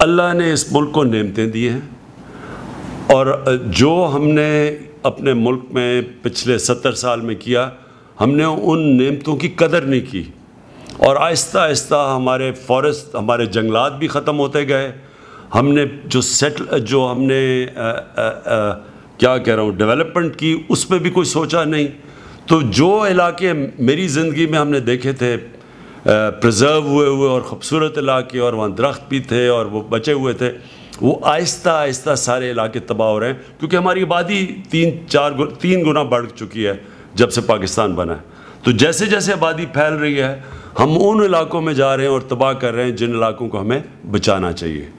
اللہ نے اس ملک کو نعمتیں دی ہیں، اور جو ہم نے اپنے ملک میں پچھلے 70 سال میں کیا، ہم نے ان نعمتوں کی قدر نہیں کی، اور آہستہ آہستہ ہمارے فارسٹ، ہمارے جنگلات بھی ختم ہوتے گئے. ہم نے جو ہم نے کیا کہہ رہا ہوں ڈیولپمنٹ کی، اس پہ بھی کوئی سوچا نہیں. تو جو علاقے میری زندگی میں ہم نے دیکھے تھے پرزرو ہوئے اور خوبصورت علاقے، اور وہاں درخت بھی تھے اور وہ بچے ہوئے تھے، وہ آہستہ آہستہ سارے علاقے تباہ ہو رہے ہیں، کیونکہ ہماری آبادی 3 گنا بڑھ چکی ہے جب سے پاکستان بنا ہے. تو جیسے جیسے آبادی پھیل رہی ہے، ہم ان علاقوں میں جا رہے ہیں اور تباہ کر رہے ہیں جن علاقوں کو ہمیں بچانا چاہیے.